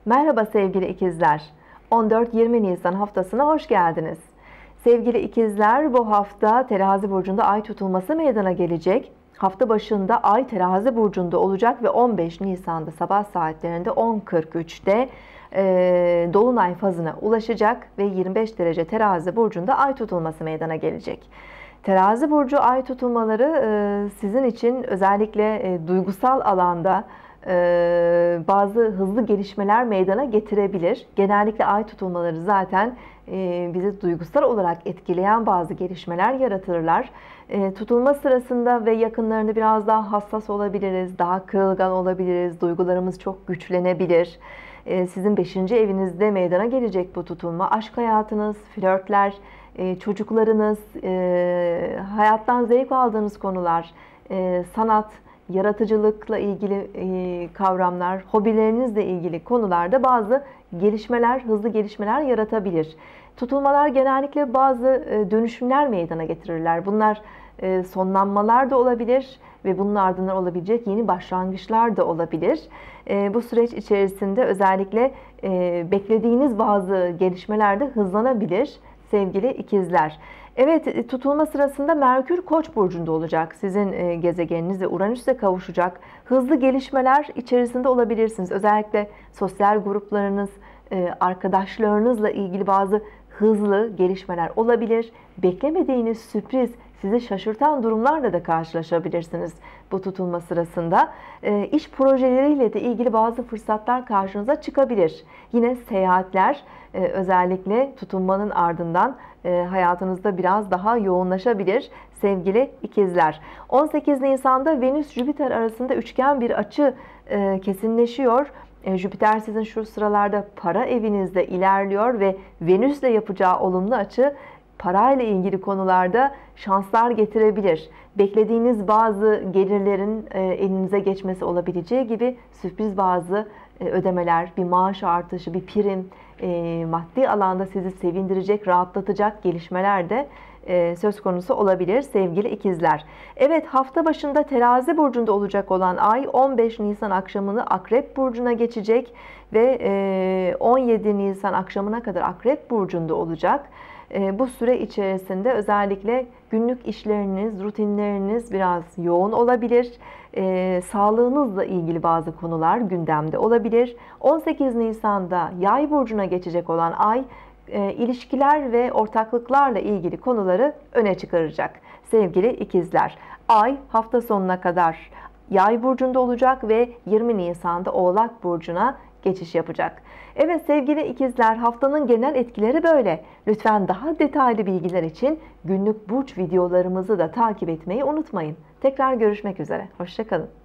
Merhaba sevgili ikizler. 14-20 Nisan haftasına hoş geldiniz. Sevgili ikizler, bu hafta Terazi burcunda ay tutulması meydana gelecek. Hafta başında ay Terazi burcunda olacak ve 15 Nisan'da sabah saatlerinde 10:43'te dolunay fazına ulaşacak ve 25 derece Terazi burcunda ay tutulması meydana gelecek. Terazi burcu ay tutulmaları sizin için özellikle duygusal alanda bazı hızlı gelişmeler meydana getirebilir. Genellikle ay tutulmaları zaten bizi duygusal olarak etkileyen bazı gelişmeler yaratırlar. Tutulma sırasında ve yakınlarında biraz daha hassas olabiliriz, daha kırılgan olabiliriz, duygularımız çok güçlenebilir. Sizin 5. evinizde meydana gelecek bu tutulma. Aşk hayatınız, flörtler, çocuklarınız, hayattan zevk aldığınız konular, sanat, yaratıcılıkla ilgili kavramlar, hobilerinizle ilgili konularda bazı gelişmeler, hızlı gelişmeler yaratabilir. Tutulmalar genellikle bazı dönüşümler meydana getirirler. Bunlar sonlanmalar da olabilir ve bunun ardından olabilecek yeni başlangıçlar da olabilir. Bu süreç içerisinde özellikle beklediğiniz bazı gelişmeler de hızlanabilir sevgili ikizler. Evet, tutulma sırasında Merkür Koç burcunda olacak. Sizin gezegeniniz ve Uranüs'e kavuşacak. Hızlı gelişmeler içerisinde olabilirsiniz. Özellikle sosyal gruplarınız, arkadaşlarınızla ilgili bazı hızlı gelişmeler olabilir. Beklemediğiniz sürpriz, sizi şaşırtan durumlarla da karşılaşabilirsiniz bu tutulma sırasında. İş projeleriyle de ilgili bazı fırsatlar karşınıza çıkabilir. Yine seyahatler özellikle tutulmanın ardından hayatınızda biraz daha yoğunlaşabilir sevgili ikizler. 18 Nisan'da Venüs-Jüpiter arasında üçgen bir açı kesinleşiyor. Jüpiter sizin şu sıralarda para evinizde ilerliyor ve Venüs'le yapacağı olumlu açı parayla ilgili konularda şanslar getirebilir. Beklediğiniz bazı gelirlerin elinize geçmesi olabileceği gibi sürpriz bazı ödemeler, bir maaş artışı, bir prim, maddi alanda sizi sevindirecek, rahatlatacak gelişmeler de söz konusu olabilir sevgili ikizler. Evet, hafta başında Terazi burcunda olacak olan ay 15 Nisan akşamını Akrep burcuna geçecek ve 17 Nisan akşamına kadar Akrep burcunda olacak. Bu süre içerisinde özellikle günlük işleriniz, rutinleriniz biraz yoğun olabilir. Sağlığınızla ilgili bazı konular gündemde olabilir. 18 Nisan'da Yay burcuna geçecek olan ay ilişkiler ve ortaklıklarla ilgili konuları öne çıkaracak sevgili ikizler. Ay hafta sonuna kadar Yay burcunda olacak ve 20 Nisan'da Oğlak burcuna geçiş yapacak. Evet sevgili ikizler, haftanın genel etkileri böyle. Lütfen daha detaylı bilgiler için günlük burç videolarımızı da takip etmeyi unutmayın. Tekrar görüşmek üzere. Hoşça kalın.